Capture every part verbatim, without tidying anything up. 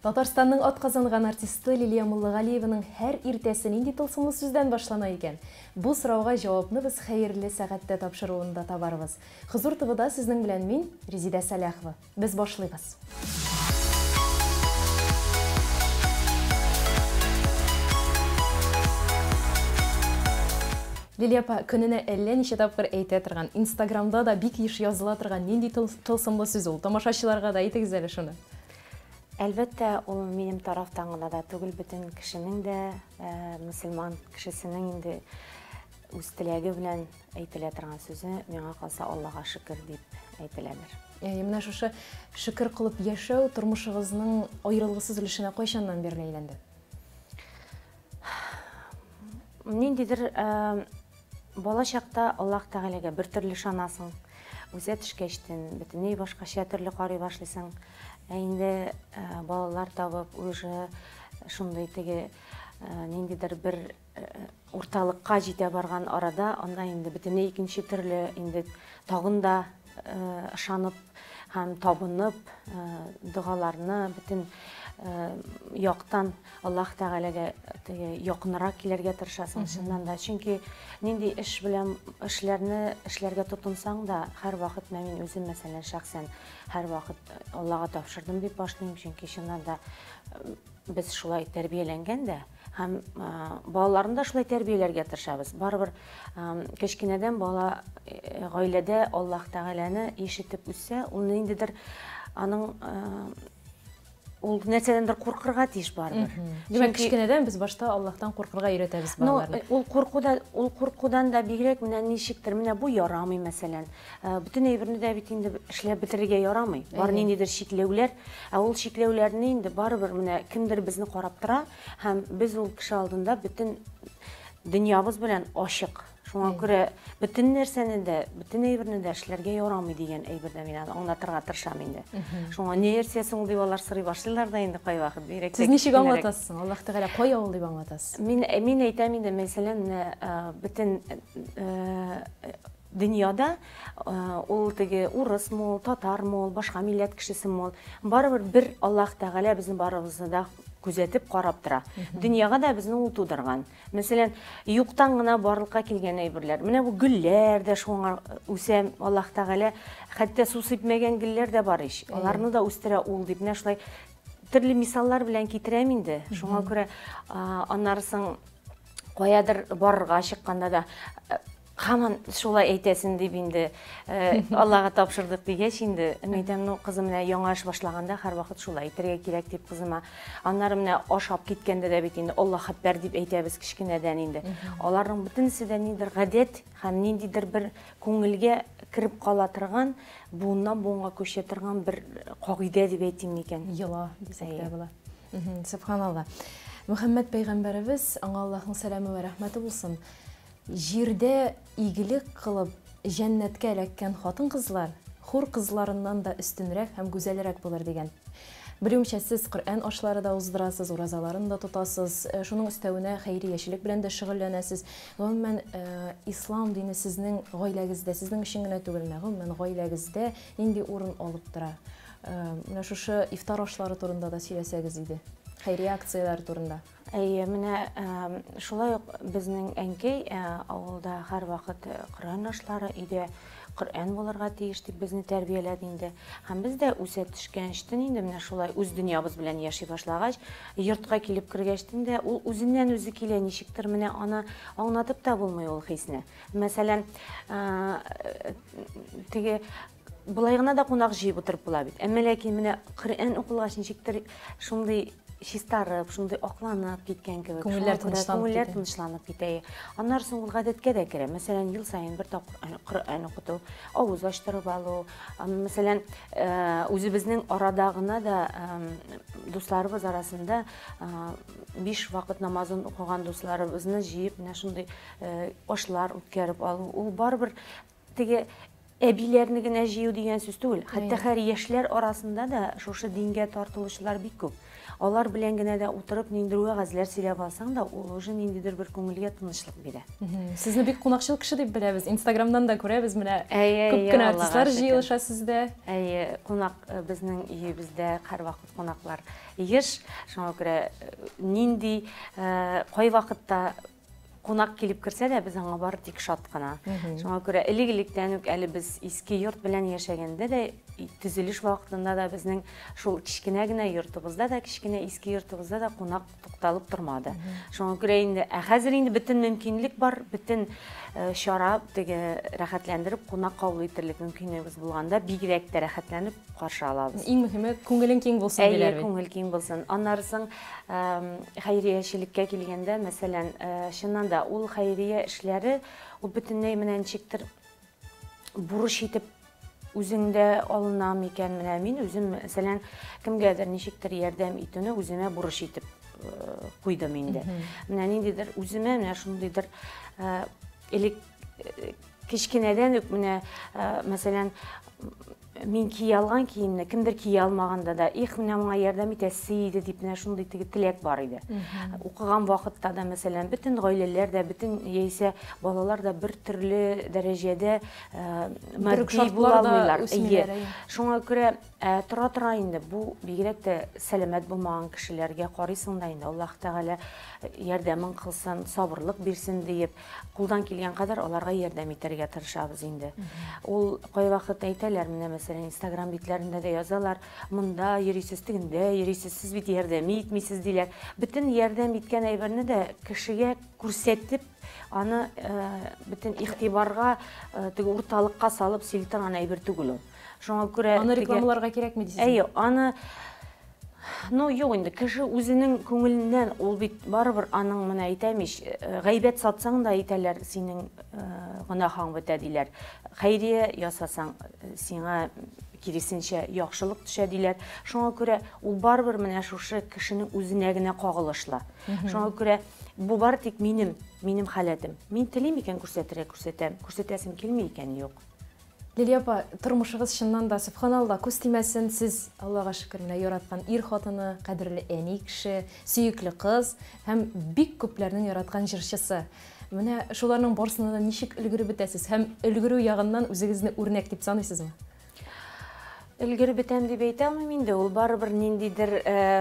Татарстанның атказанган артисты Лилия Муллагалиеваның һәр иртәсе нинди тылсымлы сүздән башлана икән? Бу сорауга җавапны без хәерле сәгатьтә тапшыруында табарбыз. Хозур ТВда сезнең белән мин, Резидә Саляхова. Без башлыйбыз. Лилия апа, көненә әллә ничә тапкыр әйтә торган, Инстаграмда да бик еш языла торган нинди тылсымлы сүз ул? Тамашачыларга да әйтегез әле шуны. Әлбәттә, ул минем тарафтан гына да түгел, бөтен кешенең дә, мөселман кешесенең инде үз теләге белән әйтелә торган сүзе, миңа калса Аллага шөкер дип әйтеләдер. Менә шушы шөкер кылып яшәү тормышыгызның аерылгысыз өлешенә кайчаннан бирле әйләнде? Ниндидер бала чакта Аллаһ Тәгаләгә бер төрле ышанасың, үзе төшкәчтен бөтенләй башкача төрле карый башлыйсың. Ә инде балалар табып, уже шундый теге ниндидер бер урталыкка җитә барган арада, анда инде бөтенләй икенче төрле, инде тагын да ышанып һәм табынып, дугаларны бөтен яктан Аллаһ Тәгаләгә теге якынрак килергә тырышасың шуннан да. Чөнки нинди эш белән эшләрне эшләргә тотынсаң да, һәр вакыт мин үзем мәсәлән шәхсән һәр вакыт Аллага тапшырдым дип башлыйм, чөнки шуннан да без шулай тәрбияләнгән дә, һәм балаларны да шулай тәрбияләргә тырышабыз. Барыбер кечкенәдән бала гаиләдә Аллаһ Тәгаләне ишетеп үссә, ул ниндидер аның ул нәрсәдәндер куркырга тиеш барбыр. Димәк, кечкенәдән без башта Аллаһтан куркырга өйрәтәбез балаларны. Ул куркуда, ул куркудан да бигрәк менә ничектер, менә бу ярамый мәсәлән. Бөтен әйберне дә бит инде эшләп бетерергә ярамый. Бар ниндидер чикләүләр, ә ул чикләүләрне инде барыбер менә кемдер безне карап тора, һәм без ул кеше алдында бөтен дөньябыз белән ачык. Шуңа күрә бөтен нәрсәне дә, бөтен әйберне дә эшләргә ярамый дигән әйберне мин аңлатырга тырышам инде. Шуңа ни нәрсәсең дип алар сорый башлыйлар да инде кай вакыт бирәк. Сез ничек аңлатасыз? Аллаһ Тәгалә кая ул дип аңлатасыз? Мин мин әйтәм инде, мәсәлән, бөтен дөньяда ул теге урысмы, татармы, башка милләт кешесеме, барыбер бер Аллаһ Тәгалә безне барыбызны да күзәтеп карап тора. Дөньяга да безне ул тудырган. Мәсәлән, юктан гына барлыкка килгән әйберләр. Менә бу гөлләр дә шуңа үсә, Аллаһ Тәгалә хәтта су сипмәгән гөлләр дә бар ич. Аларны да үстерә ул дип, менә шулай төрле мисаллар белән китерәм инде. Шуңа күрә аннарысын каядыр барырга чыкканда да һаман шулай әйтәсен дип инде Аллага тапшырдык дигәч инде, әйтәм, ну кызым менә яңа эш башлаганда һәр вакыт шулай әйтергә кирәк дип кызыма. Аннары менә ашап киткәндә дә бит инде Аллаһ хәбәр дип әйтәбез кичкенәдән инде. Аларның бөтенесе дә ниндидер гадәт һәм ниндидер бер күңелгә кирип кала торган, буыннан буынга күчә торган бер кагыйдә дип әйтим микән. Йола дисәк тә була. Субханалла. Мөхәммәд пәйгамбәребез, аңа Аллаһның сәламе вә рәхмәте булсын, җирдә игелек кылып җәннәткә эләккән хатын-кызлар хур кызларыннан да өстенрәк һәм гүзәлрәк булыр дигән. Белүемчә, сез Коръән ашлары да уздырасыз, уразаларын да тотасыз, шуның өстәвенә хәйри яшелек белән дә шөгыльләнәсез. Гомумән, ислам дине сезнең гаиләгездә, сезнең өчен генә түгел, гомумән гаиләгездә нинди урын алып тора? Менә шушы ифтар ашлары турында да сөйләсәгез иде. Хәйри акциялар турында. Әйе, менә шулай ук безнең әнкәй авылда һәр вакыт Коръән ашлары, өйдә Коръән булырга тиеш дип безне тәрбияләде инде. Һәм без дә үсә төшкәнчтен инде менә шулай үз дөньябыз белән яши башлагач, йортка килеп кергәчтен дә ул үзеннән үзе килә, ничектер менә аны аңлатып та булмый ул хисне. Мәсәлән, теге булай гына да кунак җыеп утырып була бит. Әмма ләкин менә Коръән укылгач ничектер шундый чистарып, шундый акланып киткән кебек. Күңелләр тынычланып китә. Аннары соң ул гадәткә дә керә. Мәсәлән, ел саен бер тапкыр Коръән укыту, авыз ачтырып алу. Мәсәлән, үзебезнең арада гына да дусларыбыз арасында биш вакыт намазын укыган дусларыбызны җыеп, менә шундый ашлар үткәреп алу. Ул барыбер теге әбиләрне генә җыю дигән сүз түгел. Хәтта һәр яшьләр арасында да шушы дингә тартылучылар бик күп. Алар белән генә дә утырып ниндидер вәгазьләр сөйләп алсаң да, ул уже ниндидер бер күңелгә тынычлык бирә. Сезне бик кунакчыл кеше дип беләбез. Инстаграмдан да күрәбез, менә Әйе, күп кенә артистлар җыелыша сездә. Әйе, кунак безнең өебездә һәрвакыт кунаклар еш. Шуңа күрә нинди кай вакытта кунак килеп керсә дә, без аңа бары тик шат кына. Шуңа күрә элек-электән үк әле без иске йорт белән яшәгәндә дә, төзелеш вакытында да безнең шул кичкенә генә йортыбызда да, кичкенә иске йортыбызда да кунак тукталып тормады. Шуңа күрә инде, ә хәзер инде бөтен мөмкинлек бар, бөтен чара теге рәхәтләндереп кунак кабул итерлек мөмкинлегебез булганда, бигрәк тә рәхәтләнеп каршы алабыз. Иң мөһиме, күңелең киң булсын диләр бит. Әйе, күңел киң булсын. Аннарысын хәйриячелеккә килгәндә, мәсәлән, чыннан да ул хәйрия эшләре, ул бөтенләй менә ничектер бурыч итеп үзеңдә алына микән, менә мин үзем, мәсәлән, кемгәдер ничектер ярдәм итүне үземә бурыч итеп куйдым инде. Менә ниндидер үземә, менә шундыйдыр элек кичкенәдән үк менә, мәсәлән, мин кие алган киемне кемдер кие алмаганда да, их, менә моңа ярдәм итәсе иде дип, менә шундый теге теләк бар иде. Укыган вакытта да, мәсәлән, бөтен гаиләләр дә, бөтен яисә балалар да бер төрле дәрәҗәдә матди була алмыйлар. Шуңа күрә тора-тора инде бу бигрәк тә сәламәт булмаган кешеләргә карыйсың да инде, Аллаһ Тәгалә ярдәмен кылсын, сабырлык бирсен диеп, кулдан килгән кадәр аларга ярдәм итәргә тырышабыз инде. Ул кайвакыт әйтәләр, менә мәсәлән, Инстаграм битләрендә дә язалар, монда йөрисез, тегендә йөрисез, сез бит ярдәм итмисез диләр. Бөтен ярдәм иткән әйберне дә кешегә күрсәтеп, аны бөтен игътибарга, теге урталыкка салып силтергән әйбер түгел ул. Шуңа күрә аны рекламаларга кирәкме дисез? Әйе, аны ну, юк инде, кеше үзенең күңеленнән, ул бит барыбер аның, менә әйтәмиш, гайбәт сатсаң да әйтәләр, синең гөнаһың бетә диләр. Хәйрия ясасаң, сиңа киресенчә яхшылык төшә диләр. Шуңа күрә ул барыбер менә шушы кешенең үзенә генә кагылышлы. Шуңа күрә бу бары тик минем, минем халәтем. Мин телим икән күрсәтергә күрсәтәм, күрсәтәсем килми икән, юк. Лилия апа, тормышыгыз чыннан да субханалла, күз тимәсен, сез, Аллага шөкер, менә яраткан ир хатыны, кадерле әни кеше, сөйекле кыз һәм бик күпләрнең яраткан җырчысы. Менә шуларның барысына да ничек өлгереп бетәсез һәм өлгерү ягыннан үзегезне үрнәк дип саныйсызмы? Өлгереп бетәм дип әйтә алмыйм инде, ул барыбер ниндидер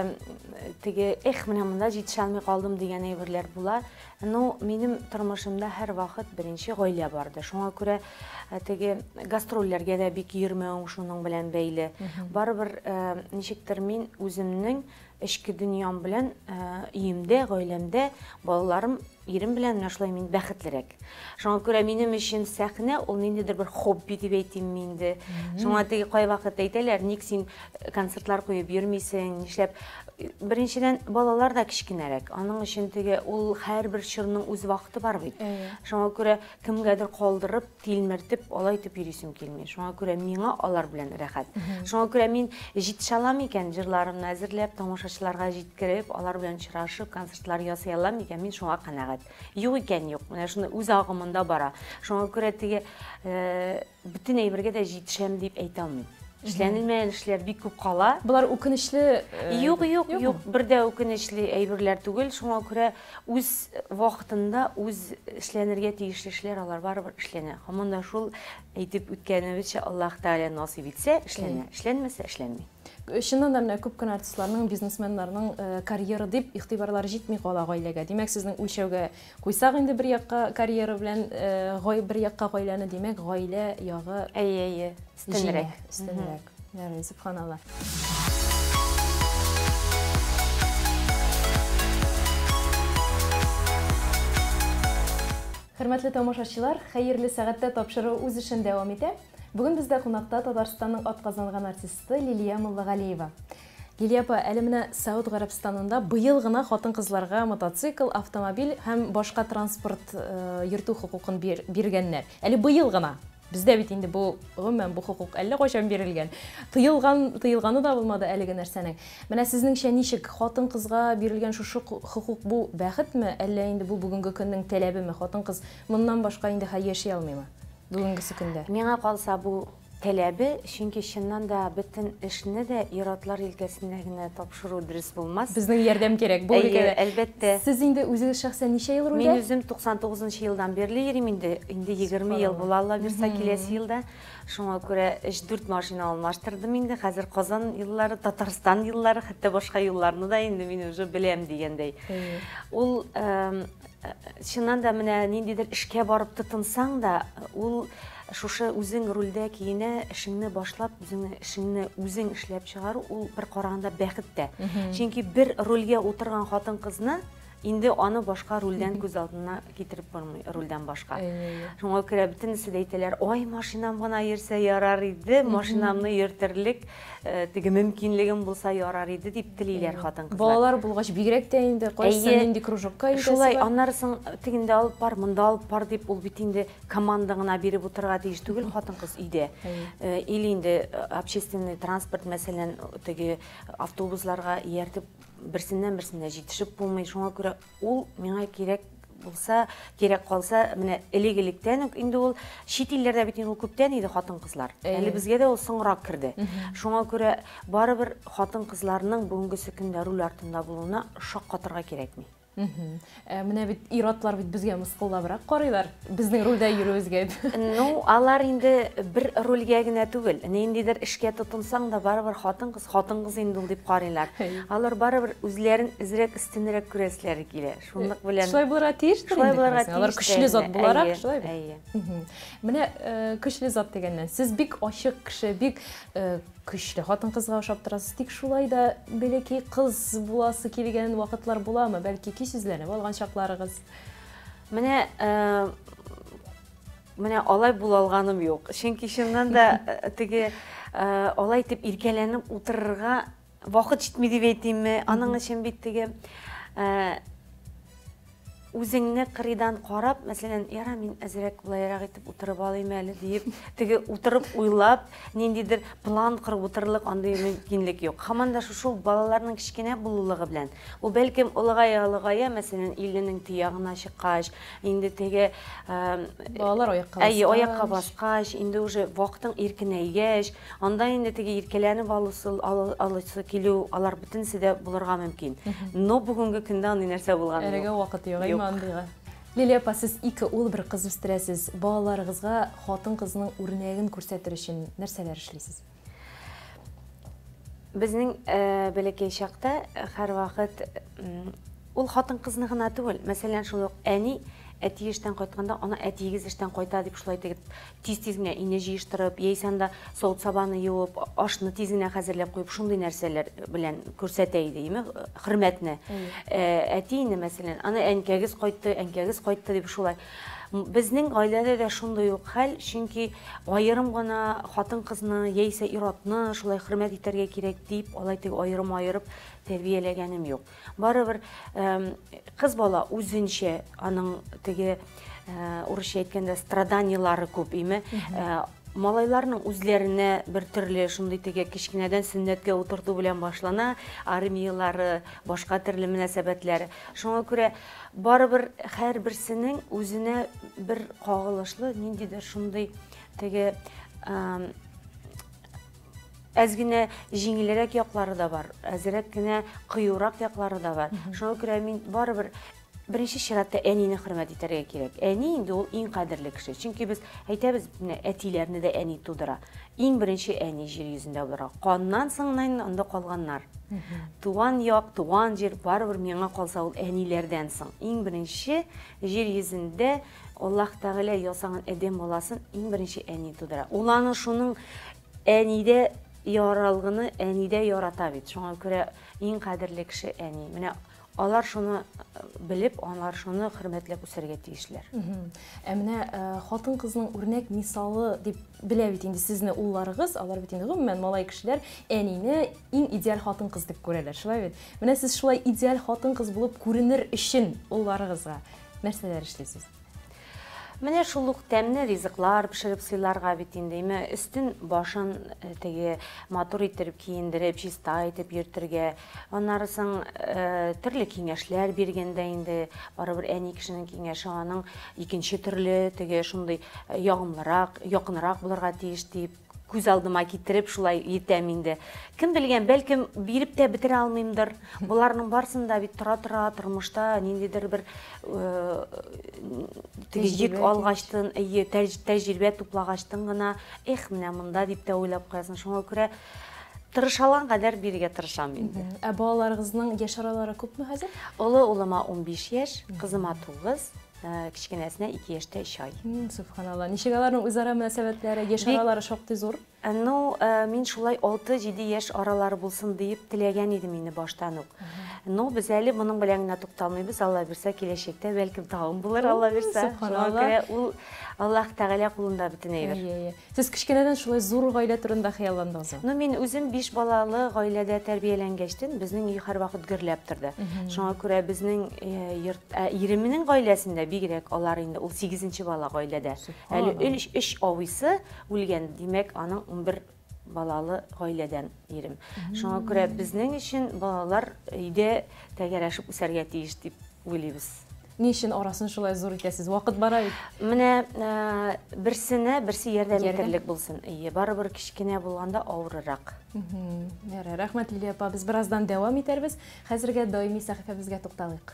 теге, эх, менә монда җитешә алмый калдым дигән әйберләр була. Ну, минем тормышымда һәр вакыт беренче гаилә барды. Шуңа күрә теге гастрольләргә дә бик йөрмәү шуның белән бәйле. Барыбер ничектер мин үземнең эчке дөньям белән өемдә, гаиләмдә, балаларым, ирем белән менә шулай мин бәхетлерәк. Шуңа күрә минем өчен сәхнә ул ниндидер бер хобби дип әйтим инде. Шуңа теге кайвакыт әйтәләр, ник син концертлар куеп йөрмисең, нишләп? Беренчедән, балалар да кичкенәрәк. Аның өчен теге ул һәрбер чорның үз вакыты бар бит. Шуңа күрә кемгәдер калдырып, тилмертеп, алай итеп йөрисем килми. Шуңа күрә миңа алар белән рәхәт. Шуңа күрә мин җитешә алам икән, җырларымны әзерләп, тамашачыларга җиткереп, алар белән очрашып, концертлар ясый алам икән, мин шуңа канәгать. Юк икән, юк. Менә шуны үз агымында бара. Шуңа күрә теге бөтен әйбергә дә җитешәм дип әйтә алмыйм. Эшләнелмәгән эшләр бик күп кала. Булар үкенечле? Юк, юк, юк. Бер дә үкенечле әйберләр түгел. Шуңа күрә үз вакытында үз эшләнергә тиешле эшләр алар барыбер эшләнә. Һаман да шул әйтеп үткәнебезчә, Аллаһ Тәгалә насыйп итсә, эшләнә. Эшләнмәсә, эшләнми. Чыннан да менә күп кенә артистларның, бизнесменнарның карьера дип игътибарлары җитми кала гаиләгә. Димәк, сезнең үлчәүгә куйсак инде бер якка карьера белән гай бер якка гаиләне, димәк, гаилә ягы әйе, әйе, өстенрәк, өстенрәк. Ярый, субханалла. Хөрмәтле тамашачылар, хәерле сәгатьтә тапшыру үз эшен дәвам итә. Бүген бездә кунакта Татарстанның атказанган артисты Лилия Муллагалиева. Лилия апа, әле менә Сауд Гарәбстанында быел гына хатын-кызларга мотоцикл, автомобиль һәм башка транспорт йөртү хукукын биргәннәр. Әле быел гына. Бездә бит инде бу гомумән бу хукук әллә кайчан бирелгән. Тыелган, тыелганы да булмады әлеге нәрсәнең. Менә сезнеңчә ничек, хатын-кызга бирелгән шушы хукук бу бәхетме, әллә инде бу бүгенге көннең таләбеме? Хатын-кыз моннан башка инде яши алмыймы? бүгінгі көндә? Миңа калса бу таләбе, чөнки чыннан да бөтен эшне дә ир-атлар өлкәсендә генә тапшыру дөрес булмас. Безнең ярдәм кирәк бу өлкәдә. Әлбәттә. Сез инде үзегез шәхсән ничә ел рулдә? Мин үзем туксан тугызынчы елдан бирле йөрим инде. Инде егерме ел була, Алла бирсә, киләсе елда. Шуңа күрә өч дүрт машина алмаштырдым инде. Хәзер Казан юллары, Татарстан юллары, хәтта башка юлларны да инде мин уже беләм дигәндәй. Ул чыннан да менә ниндидер эшкә барып тотынсаң да, ул шушы үзең рульдә киенә, эшеңне башлап, үзең эшеңне үзең эшләп чыгару, ул бер караганда бәхет тә. Чөнки бер рульгә утырган хатын-кызны инде аны башка рульдән күз алдына китереп бармый, рульдән башка. Шуңа күрә бөтенесе дә әйтәләр, ой, машинам гына йөрсә ярар иде, машинамны йөртерлек теге мөмкинлегем булса ярар иде дип телиләр хатын-кызлар. Балалар булгач бигрәк тә инде кайсы нинди кружокка идәсе. Шулай, аннарысын тегендә алып бар, монда алып бар дип, ул бит инде команда гына биреп утырырга тиеш түгел хатын-кыз өйдә. Или инде общественный транспорт, мәсәлән, теге автобусларга ияртеп берсеннән берсенә җитешеп булмый. Шуңа күрә ул миңа кирәк булса, кирәк калса, менә элек-электән үк инде ул чит илләрдә бит инде ул күптән иде хатын-кызлар. Әле безгә дә ул соңрак керде. Шуңа күрә барыбер хатын-кызларның бүгенге көндә руль артында булуына шаккатырга кирәкми. Менә бит ир-атлар бит безгә мыскыллабрак карыйлар, безнең рульдә йөрүебезгә. Ну, алар инде бер рульгә генә түгел, ниндидер эшкә тотынсаң да барыбер хатын-кыз, хатын-кыз инде ул дип карыйлар. Алар барыбер үзләрен изрәк, истинрәк күрәсләре килә. Шунлык белән. Шулай булырга тиештер инде. Алар көчле зат буларак, шулай бит. Әйе. Менә көчле зат дигәннән, сез бик ачык кеше, бик көчле хатын-кызга охшап торасыз. Тик шулай да бәләкәй кыз буласы килгән вакытлар буламы? Бәлки кисезләнеп алган чакларыгыз. Менә менә алай була алганым юк. Чөнки чыннан да теге алай итеп иркәләнеп утырырга вакыт җитми дип әйтимме? Аның өчен бит теге үзеңне кырыйдан карап, мәсәлән, яра мин әзрәк булайрак итеп утырып алыйм әле дип, теге утырып уйлап, ниндидер план кырып утырлык андый мөмкинлек юк. Һаман да шул балаларның кичкенә булулыгы белән. Ул бәлкем олыгая-олыгая, мәсәлән, иленең тиягына чыккач, инде теге балалар аякка баскач, әйе, аякка баскач, инде уже вакытың иркенәйгәч, анда инде теге иркәләнеп алысы, алысы килү, алар бөтенсе дә булырга мөмкин. Но бүгенге көндә андый нәрсә булган юк. Әлегә вакыт юк. Лилия апа, сез ике ул бер кыз үстерәсез. Балаларыгызга хатын-кызның үрнәген күрсәтер өчен нәрсәләр эшлисез? Безнең бәләкәй чакта һәр вакыт ул хатын-кызны гына түгел. Мәсәлән, шул әни әти эштән кайтканда, ана әтигез эштән кайта дип шулай тегеп тиз-тиз генә ине җыештырып, яисә анда савыт-сабаны юып, ашны тиз генә хәзерләп куеп, шундый нәрсәләр белән күрсәтә иде, име, хөрмәтне. Әти инде, мәсәлән, аны әнкәгез кайтты, әнкәгез кайтты дип шулай. Безнең гаиләдә дә шундый ук хәл, чөнки аерым гына хатын-кызны, яисә ир-атны шулай хөрмәт итәргә кирәк дип, алай тип аерым-аерып тәрбияләгәнем юк. Барыбер кыз бала үзенчә аның теге урысча әйткәндә страданиялары күп, име. Малайларның үзләренә бер төрле шундый теге кичкенәдән сөннәткә утырту белән башлана, армиялары, башка төрле мөнәсәбәтләре. Шуңа күрә барыбер һәр берсенең үзенә бер кагылышлы ниндидер шундый теге әз генә җиңелрәк яклары да бар, әзрәк кенә кыюрак яклары да бар. Шуңа күрә мин барыбер беренче чиратта әнине хөрмәт итәргә кирәк. Әни инде ул иң кадерле кеше. Чөнки без әйтәбез, менә әтиләрне дә әни тудыра. Иң беренче әни җир йөзендә булырга. Каннан соңнан анда калганнар. Туган як, туган җир барыбер миңа калса ул әниләрдән соң. Иң беренче җир йөзендә Аллаһ Тәгалә ясаган адәм баласын иң беренче әни тудыра. Ул аны шуның әнидә яралгыны әнидә ярата бит. Шуңа күрә иң кадерле кеше әни. Менә алар шуны белеп, алар шуны хөрмәтләп үсәргә тиешләр. Ә менә хатын-кызның үрнәк мисалы дип белә бит инде сезне улларыгыз, алар бит инде гомумән малай кешеләр әнине иң идеаль хатын-кыз дип күрәләр, шулай бит. Менә сез шулай идеаль хатын-кыз булып күренер өчен улларыгызга нәрсәләр эшлисез? Менә шул ук тәмле ризыклар пешереп сыйларга бит инде. Име өстен башын теге матур иттереп киендереп, чиста итеп йөртергә. Аннары соң төрле киңәшләр биргәндә инде барыбер әни кешенең киңәше аның икенче төрле теге шундый ягымлырак, якынрак булырга тиеш дип күз алдыма китереп шулай итәм инде. Кем белгән, бәлкем биреп тә бетерә алмыймдыр. Буларның барсында бит тора-тора тормышта ниндидер бер теге алгачтын, тәҗрибә туплагачтын гына, эх, менә монда дип тә уйлап куясың. Шуңа күрә тырышалган кадәр бирергә тырышам инде. Ә балаларыгызның яшь аралары күпме хәзер? Улы улыма он биш яшь, кызыма тугыз, кичкенәсенә ике яшьтә өч ай. Субханалла. Ничек аларның үзара мөнәсәбәтләре, яшь аралары шактый зур? Ну, мин шулай алты-җиде яшь аралары булсын дип теләгән идем инде баштан ук. Ну, без әле моның белән генә тукталмыйбыз. Алла бирсә, киләчәктә бәлкем тагын булыр, Алла бирсә. Шуңа ул Аллаһ Тәгалә кулында бөтен әйбер. Сез кичкенәдән шулай зур гаилә турында хыялландыгыз? Ну, мин үзем биш балалы гаиләдә тәрбияләнгәчтен, безнең үй һәрвакыт гөрләп торды. Шуңа күрә безнең иременең гаиләсендә бигрәк алар инде ул сигезенче бала гаиләдә. Әле өч авысы үлгән, димәк, аның он бер балалы гаиләдән ирем. Шуңа күрә безнең өчен балалар өйдә тәгәрәшеп үсәргә тиеш дип уйлыйбыз. Ни өчен арасын шулай зур итәсез? Вакыт бара бит. Менә берсенә берсе ярдәм итерлек булсын. Ие, барыбер кичкенә булганда авырырак. Ярый, рәхмәт Лилия апа. Без бераздан дәвам итәрбез. Хәзергә даими сәхифәбезгә тукталыйк.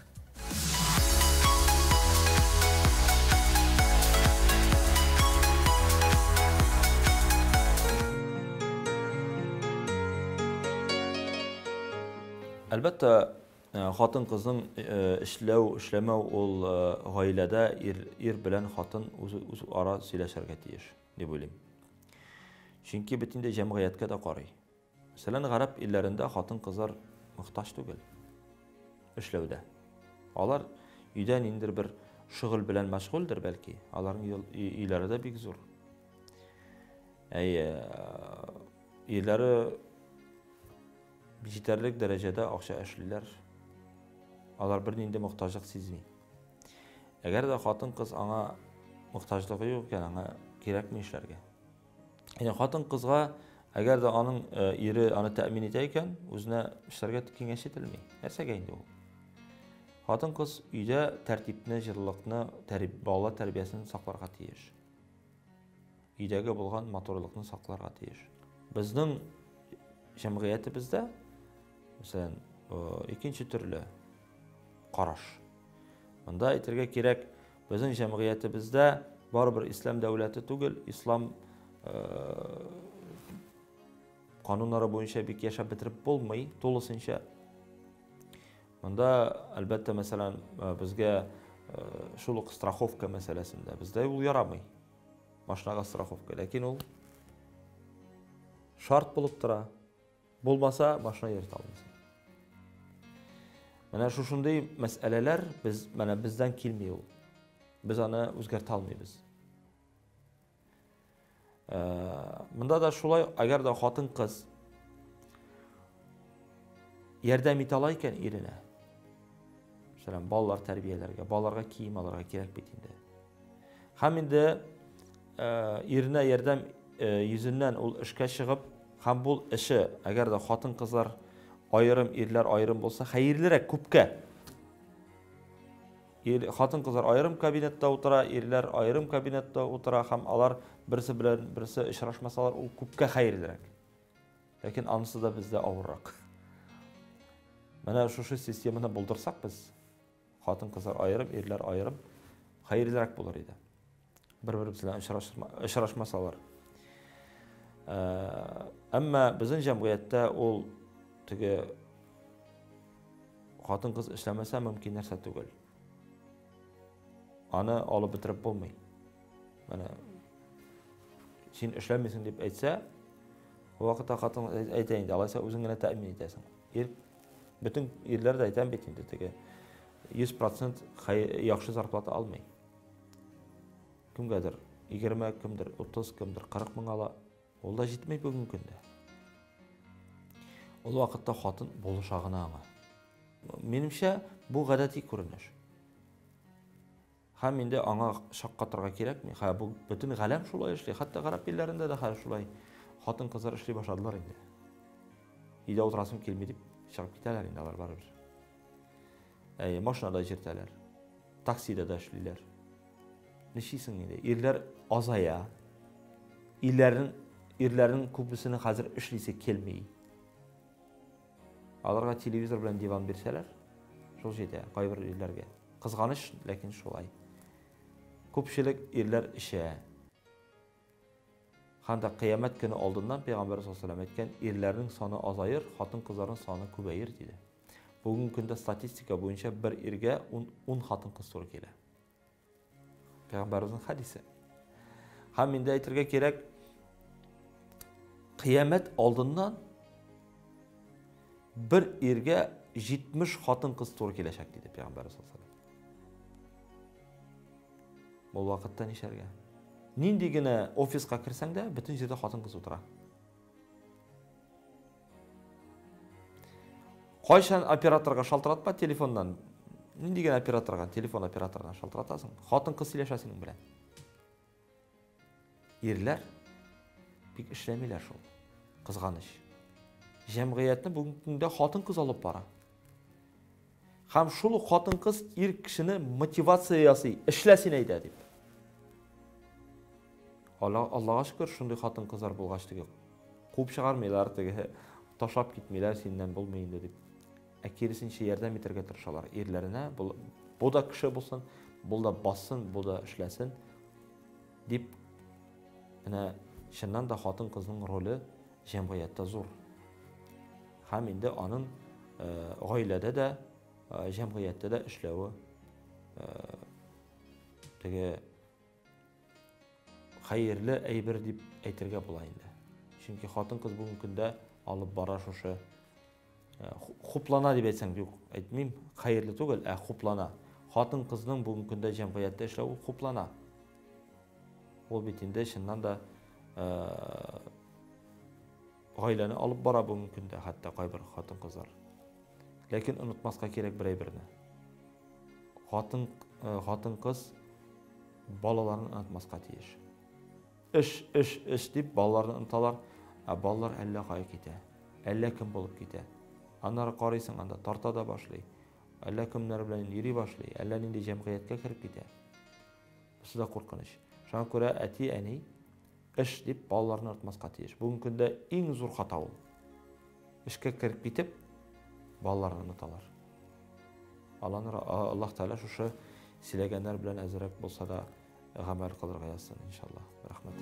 Әлбәттә, хатын кызның эшләү, эшләмәү ул гаиләдә ир белән хатын үз ара сөйләшергә тиеш, дип уйлыйм. Чөнки бит инде җәмгыятькә дә карый. Мәсәлән, гарәп илләрендә хатын кызлар мохтаҗ түгел эшләүдә. Алар өйдә ниндидер бер шөгыль белән мәшгульдер бәлки. Аларның өйләре дә бик зур. Әй, ирләре җитәрлек дәрәҗәдә акча эшлиләр. Алар бер нинди мохтаҗлык сизми. Әгәр дә хатын кыз аңа мохтаҗлыгы юк икән, аңа кирәкми эшләргә. Яни хатын кызга әгәр дә аның ире аны тәэмин итә икән, үзенә эшләргә киңәш ителми. Нәрсәгә инде ул? Хатын кыз өйдә тәртипне, җырлыкны, бала тәрбиясен сакларга тиеш. Өйдәге булган матурлыкны сакларга тиеш. Безнең җәмгыятебездә мәсәлән, икенче төрле караш. Монда әйтергә кирәк, безнең җәмгыятебездә барыбер ислам дәүләте түгел, ислам кануннары буенча бик яшәп бетереп булмый, тулысынча. Монда әлбәттә, мәсәлән, безгә шул ук страховка мәсьәләсендә бездә ул ярамый. Машинага страховка, ләкин ул шарт булып тора. Булмаса, машина йөртә алмыйсың. Менә шушындый мәсьәләләр без менә бездән килми ул. Без аны үзгәртә алмыйбыз. Монда да шулай, әгәр дә хатын кыз ярдәм итә ала икән иренә. Мәсәлән, балалар тәрбияләргә, балаларга кием алырга кирәк бит инде. Һәм инде иренә ярдәм йөзеннән ул эшкә чыгып, һәм бу эше, әгәр дә хатын кызлар айрым, ирләр айрым булса, хәерлерәк күпкә. Хатын кызлар айрым кабинетта утыра, ирләр айрым кабинетта утыра, һәм алар берсе белән берсе очрашмасалар, ул күпкә хәерлерәк. Ләкин анысы да бездә авыррак. Менә шушы системаны булдырсак без, хатын кызлар айрым, ирләр айрым, хәерлерәк булыр иде. Бер-берсе белән очрашмасалар. Әмма безнең җәмгыятьтә ул теге хатын кыз эшләмәсә мөмкин нәрсә түгел. Аны алып бетереп булмый. Менә син эшләмисең дип әйтсә, вакытта хатын әйтә инде, алайса үзең генә тәэмин итәсең. Ир бөтен ирләр дә әйтәм бит инде, теге йөз процент яхшы зарплата алмый. Кемгәдер егерме, кемдер утыз, кемдер кырык мең ала. Ул да җитмәй бүгенге көндә. Ул вакытта хатын булышагына аңа. Минемчә, бу гадәти күренеш. Һәм инде аңа шаккатырга кирәкми. Һә бу бөтен галәм шулай эшли. Хәтта гарәп илләрендә дә хәл шулай. Хатын-кызлар эшли башладылар инде. Өйдә утырасым килми дип чыгып китәләр инде алар барыбер. Әй, машинада җиртәләр. Таксида да эшлиләр. Ничисең инде? Ирләр азая. Ирләрнең ирләрнең күбесенең хәзер эшлисе килми. Аларга телевизор белән диван бирсәләр, шул җитә кайбер ирләргә. Кызганыч, ләкин шулай. Күпчелек ирләр эшә. Хәтта кыямәт көне алдыннан Пәйгамбәр саллаллаһу алейһи ва сәллям әйткән, ирләрнең саны азаер, хатын-кызларның саны күбәер диде. Бүген көндә статистика буенча бер иргә ун хатын-кыз туры килә. Пәйгамбәрнең хадисе. Һәм инде әйтергә кирәк, кыямәт алдыннан bir irgə җитмеш хатын-кыз туры киләчәк диде Пәйгамбәр саллаллаһу алейһи ва сәллям. Бу вакытта нишәргә? Нинди генә офиска кирсәң дә, бөтен җирдә хатын-кыз утыра. Кайчан операторга шалтыратма телефоннан, нинди генә операторга, телефон операторына шалтыратасың. Хатын-кыз сөйләшә синең белән. Ирләр бик эшләмиләр шул. Кызганыч. Җәмгыятьне бүген көндә хатын-кыз алып бара. Һәм шул хатын-кыз ир кешене мотивация ясый, эшләсен әйдә дип. Аллага шөкер, шундый хатын-кызлар булгач теге куып чыгармыйлар, теге ташлап китмиләр, синнән булмый инде дип. Ә киресенчә ярдәм итәргә тырышалар ирләренә. Бу да кеше булсын, бу да бассын, бу да эшләсен дип. Менә чыннан да хатын-кызның роле җәмгыятьтә зур. Һәм инде аның гаиләдә дә, җәмгыятьтә дә эшләве теге хәерле әйбер дип әйтергә була инде. Чөнки хатын-кыз бүген көндә алып бара шушы хуплана дип әйтсәң юк, әйтмим, хәерле түгел, ә хуплана. Хатын-кызның бүген көндә җәмгыятьтә эшләве хуплана. Ул бит инде чыннан да гаиләне алып бара бүген көндә, хәтта кайбер хатын-кызлар. Ләкин онытмаска кирәк бер әйберне. Хатын хатын-кыз балаларын онытмаска тиеш. Эш, эш, эш дип балаларын оныталар, ә балалар әллә кая китә, әллә кем булып китә. Аннары карыйсың, анда тарта да башлый, әллә кемнәр белән йөри башлый, әллә нинди җәмгыятькә кирип китә. Бусы да куркыныч. Шуңа күрә әти, әни эш дип балаларны онытмаска тиеш. Бүген көндә иң зур хата ул. Эшкә кирип китеп балаларны оныталар. Аллаһ Тәгалә шушы сөйләгәннәр белән әзрәк булса да гамәл кылырга язсын иншаллаһ. Рәхмәт.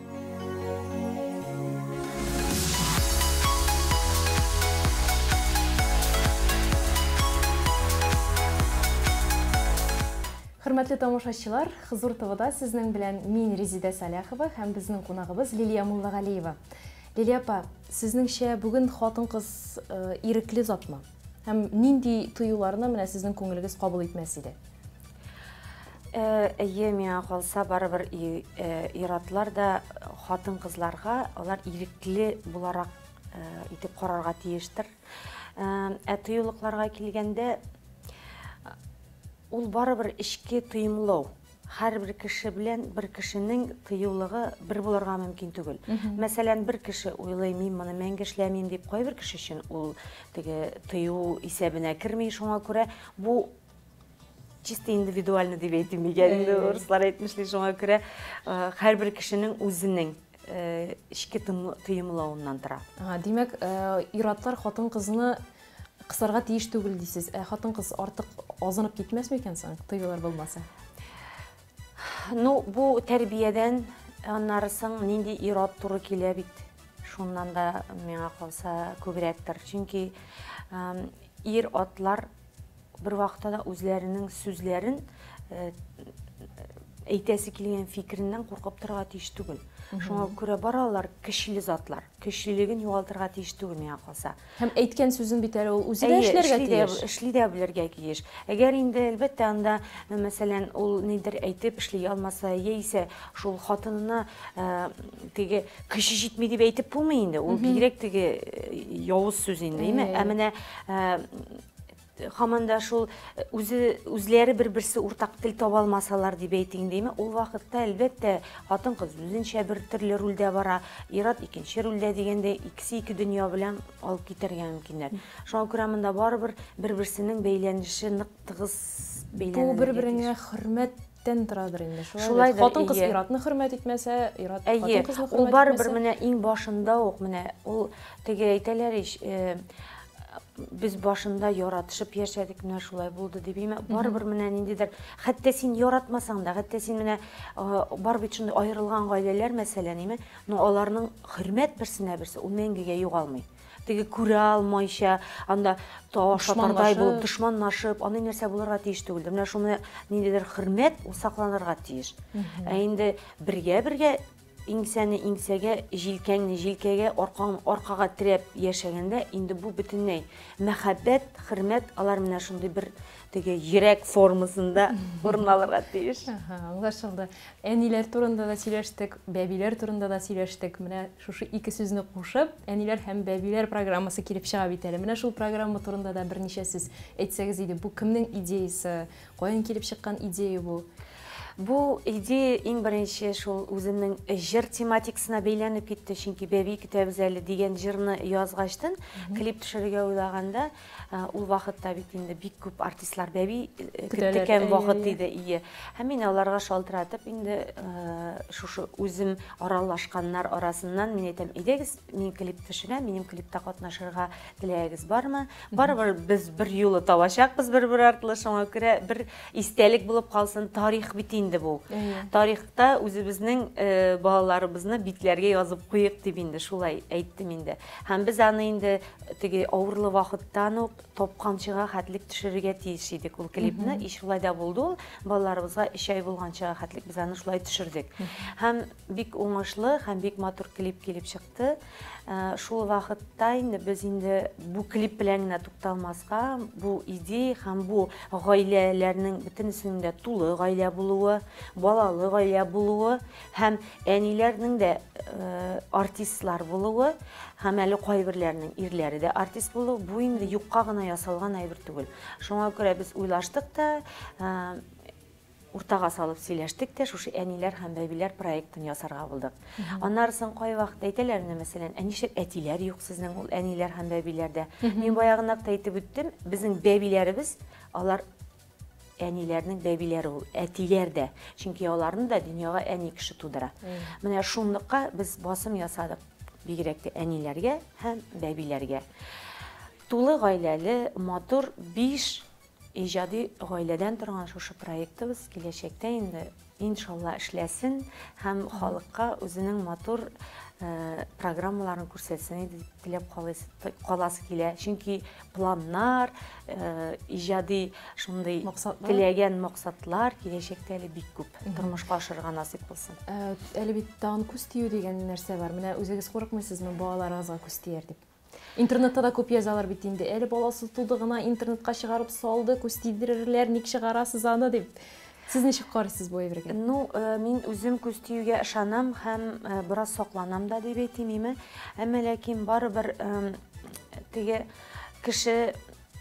Хөрмәтле тамашачылар, Хызур ТВда сезнең белән мин Резида Саляхова һәм безнең кунагыбыз Лилия Муллагалиева. Лилия апа, сезнеңчә бүген хатын-кыз ирекле затмы? Һәм нинди тыюларны менә сезнең күңелегез кабул итмәс иде? Әйе, миңа калса барыбер иратлар да хатын-кызларга алар ирекле буларак итеп карарга тиештер. Ә тыюлыкларга килгәндә ул барыбер эшкә тыйымлау. Һәрбер кеше белән бер кешенең тыюлыгы бер булырга мөмкин түгел. Мәсәлән, бер кеше уйлый, мин моны мәңге эшләмим дип, кайбер кеше өчен ул теге тыю исәбенә керми, шуңа күрә бу чисто индивидуально дип әйтим, инде урыслар әйтмешли, шуңа күрә һәрбер кешенең үзенең эшкә тыйымлауыннан тора. Димәк, иратлар хатын-кызны кысарга тиеш түгел дисез. Ә хатын-кыз артык азынып китмәсме икән соң, тыюлар булмаса? Ну, бу тәрбиядән аннарысын нинди ират туры килә бит. Шуннан да миңа калса күбрәктер. Чөнки ир атлар бер вакытта да үзләренең сүзләрен әйтәсе килгән фикереннән куркып торырга тиеш түгел. Шуңа күрә баралар көчле затлар. Көчлелеген югалтырга тиеш түгел миңа калса. Һәм әйткән сүзен бит әле ул үзе дә эшләргә тиеш. Эшли дә белергә тиеш. Әгәр инде әлбәттә анда, мәсәлән, ул нидер әйтеп эшли алмаса, яисә шул хатынына теге көче җитми дип әйтеп булмый инде. Ул бигрәк теге явыз сүз инде, әйме? Ә менә хаманда шул үзе үзләре бер-берсе уртак тел таба алмасалар дип әйтим дейме, ул вакытта әлбәттә хатын-кыз үзенчә бер төрле рольдә бара, ир-ат икенче рольдә дигәндә икесе ике дөнья белән алып китәргә мөмкиннәр. Шуңа күрә монда барыбер бер-берсенең бәйләнеше нык тыгыз бәйләнә. Бу бер-береңә хөрмәттән торадыр инде. Шулай хатын-кыз ир-атны хөрмәт итмәсә, ир-ат хатын-кызны хөрмәт итмәсә. Ул барыбер менә иң башында ук менә ул теге әйтәләр ич без башында яратышып яшәдек, менә шулай булды дип әйтәм. Барыбер менә ниндидер, хәтта син яратмасаң да, хәтта син менә бар бит шундый аерылган гаиләләр мәсәлән, име, но аларның хөрмәт берсенә берсе ул мәңгегә югалмый. Теге күрә алмайча, анда таш атардай булып дошманлашып, аны нәрсә булырга тиеш түгел. Менә шул менә ниндидер хөрмәт ул сакланырга тиеш. Ә инде бергә-бергә иңсәне иңсәгә, җилкәңне җилкәгә, аркаң аркага терәп яшәгәндә, инде бу бөтенләй мәхәббәт, хөрмәт алар менә шундый бер теге йөрәк формасында урын алырга тиеш. Аңлашылды. Әниләр турында да сөйләштек, бәбиләр турында да сөйләштек. Менә шушы ике сүзне кушып, әниләр һәм бәбиләр программасы килеп чыга бит әле. Менә шул программа турында да берничә сүз әйтсәгез иде. Бу кемнең идеясы? Каян килеп чыккан идея бу? Бу идея иң беренче шул үземнең җыр тематикасына бәйләнеп китте, чөнки бәби китабыз әле дигән җырны язгачтын, клип төшерергә уйлаганда, ул вакытта бит инде бик күп артистлар бәби көткән вакыт иде, ие. Һәм мин аларга шалтыратып инде шушы үзем аралашканнар арасыннан мин әйтәм, идегез, мин клип төшерәм, минем клипта катнашырга теләгегез бармы? Барыбер без бер юлы табачакбыз бер-бер артлы, шуңа күрә бер истәлек булып калсын, тарих бит инде бу. Тарихта үзебезнең балаларыбызны битләргә язып куйык дип инде шулай әйттем инде. Һәм без аны инде теге авырлы вакыттан ук топканчыга хәтлек төшерергә тиеш идек ул клипны. И шулай да булды ул. Балаларыбызга өч ай булганчыга хәтлек без аны шулай төшердек. Һәм бик уңышлы, һәм бик матур клип килеп чыкты. Шул вакытта инде без инде бу клип белән генә тукталмаска, бу идея һәм бу гаиләләрнең бөтенесенең дә тулы гаилә булуы, балалы гаилә булуы һәм әниләрнең дә артистлар булуы һәм әле кайберләрнең ирләре дә артист булуы, бу инде юкка гына ясалган әйбер түгел. Шуңа күрә без уйлаштык та, уртага салып сөйләштек тә, шушы әниләр һәм бәбиләр проектын ясарга булдык. Аннарысын кай вакыт әйтәләр, мәсәлән, әнишек әтиләр юк сезнең ул әниләр һәм бәбиләрдә. Мин баягынак та әйтеп үттем, безнең бәбиләребез, алар әниләрнең бәбиләре ул, әтиләр дә. Чөнки аларны да дөньяга әни кеше тудыра. Менә шунлыкка без басым ясадык, бигрәк тә әниләргә һәм бәбиләргә. Тулы гаиләле, матур биш иҗади гаиләдән торган шушы проектыбыз киләчәктә инде иншалла эшләсен һәм халыкка үзенең матур программаларын күрсәтсен дип теләп каласы килә. Чөнки планнар, иҗади шундый теләгән максатлар киләчәктә әле бик күп. Тормышка ашырга насыйп булсын. Әле бит тагын күз тию дигән нәрсә бар. Менә үзегез курыкмыйсызмы балаларыгызга күз тияр дип? Интернетта да күп язалар бит инде. Әле баласы туды гына интернетка чыгарып салды, күз тидерерләр, ник чыгарасыз аны дип. Сез ничек карыйсыз бу әйбергә? Ну, мин үзем күз тиюгә ышанам һәм бераз сакланам да дип әйтим. Әмма ләкин барыбер теге кеше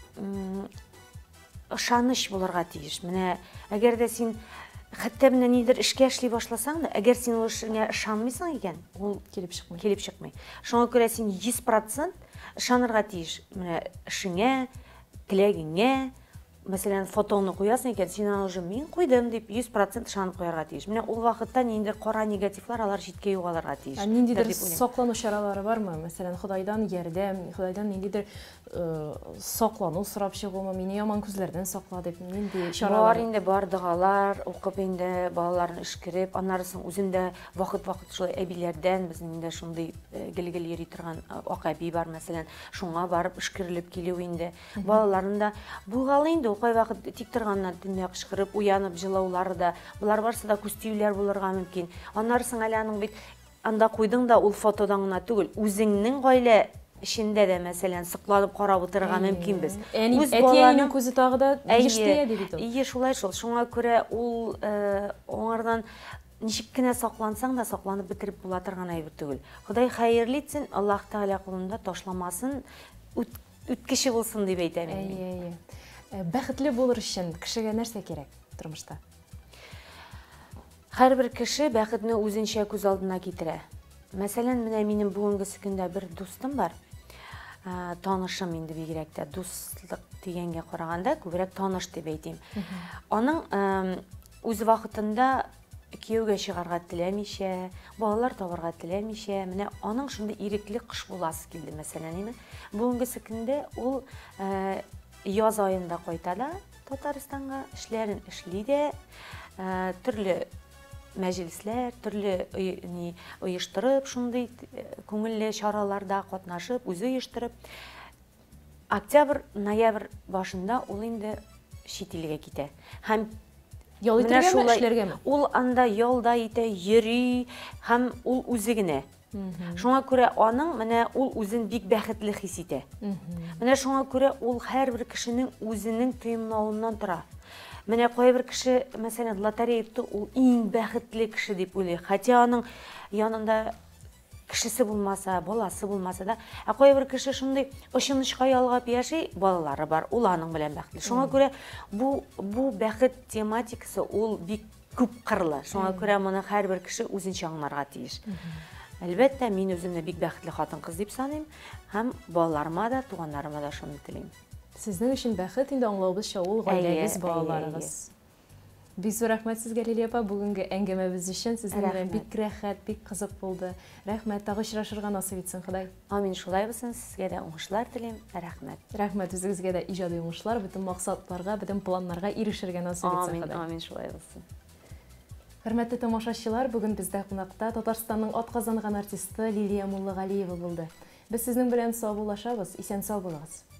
ышаныч булырга тиеш. Менә әгәр дә син хәтта менә нидер эшкә эшли башласаң да, әгәр син ул эшеңә ышанмыйсың икән, ул килеп чыкмый. Килеп чыкмый. Шуңа күрә син йөз процент ышанырга тиеш. Менә эшеңә, теләгеңә, мәсәлән, фотоны куясың икән, син аны уже мин куйдым дип йөз процент ышанып куярга тиеш. Менә ул вакытта ниндидер кара негативлар алар җиткә югалырга тиеш. Ниндидер саклану чаралары бармы? Мәсәлән, Худайдан ярдәм, Худайдан ниндидер саклану сорап чыгуымы, мине яман күзләрдән сакла дип, нинди чаралар? Бар инде, бар дугалар, укып инде балаларны эшкереп, аннарысын үземдә вакыт-вакыт шулай әбиләрдән, безнең инде шундый гел-гел йөри торган акаби бар, мәсәлән, шуңа барып эшкерелеп килү инде. Балаларны да булгалы инде кай вакыт тик торганнан төнья кычкырып, уянып җылаулары да, булар барсы да күз тиюләр булырга мөмкин. Аннарысын әле аның бит анда куйдың да ул фотодан гына түгел, үзеңнең гаилә эшендә дә мәсәлән сыкланып карап утырырга мөмкин без. Үз баланың күзе тагы да җиштәя дип ул. Ие, шулай шул. Шуңа күрә ул аңардан ничек кенә саклансаң да сакланып бетереп була торган әйбер түгел. Ходай хәерле итсен, Аллаһ Тәгалә кулында ташламасын, үткече булсын дип әйтәм. Ие, ие. Бәхетле булыр өчен кешегә нәрсә кирәк тормышта? Һәрбер кеше бәхетне үзенчә күз алдына китерә. Мәсәлән, менә минем бүгенге көндә бер дустым бар. Танышым инде бигрәк тә, дуслык дигәнгә караганда күбрәк таныш дип әйтим. Аның үз вакытында кияүгә чыгарга теләмичә, балалар табарга теләмичә, менә аның шундый ирекле кыш буласы килде, мәсәлән, бүгенге көндә ул яз айында кайта да Татарстанга, эшләрен эшли дә, төрле мәҗлесләр, төрле оештырып, шундый күңелле чараларда катнашып, үзе оештырып, октябрь, ноябрь башында ул инде чит илгә китә. Һәм ял итәргәме, эшләргәме? Ул анда ялда итә, йөри, һәм ул үзе генә. Шуңа күрә аның менә ул үзен бик бәхетле хис итә. Менә шуңа күрә ул һәрбер кешенең үзенең тойымлавыннан тора. Менә кайбер кеше, мәсәлән, лотерея тотты, ул иң бәхетле кеше дип уйлый. Хәтта аның янында кешесе булмаса, баласы булмаса да, ә кайбер кеше шундый очынышка ялгап яши, балалары бар, ул аның белән бәхетле. Шуңа күрә бу бу бәхет тематикасы ул бик күп кырлы. Шуңа күрә моны һәрбер кеше үзенчә аңларга тиеш. Әлбәттә, мин үземне бик бәхетле хатын-кыз дип саныйм, һәм балаларыма да, туганнарыма да шуны телим. Сезнең өчен бәхет инде аңлаубызча ул гаиләгез, балаларыгыз. Бик зур рәхмәт сезгә, Лилия апа, бүгенге әңгәмәбез өчен. Сезнең белән бик рәхәт, бик кызык булды. Рәхмәт, тагы очрашырга насыйп итсен Ходай. Амин, шулай булсын. Сезгә дә уңышлар телим. Рәхмәт. Рәхмәт, үзегезгә дә иҗади уңышлар, бөтен максатларга, бөтен планнарга ирешергә насыйп итсен Ходай. Амин, амин, шулай булсын. Хөрмәтле тамашачылар, бүген бездә кунакта Татарстанның атказанган артисты Лилия Муллагалиева булды. Без сезнең белән саубуллашабыз, исән-сау булыгыз.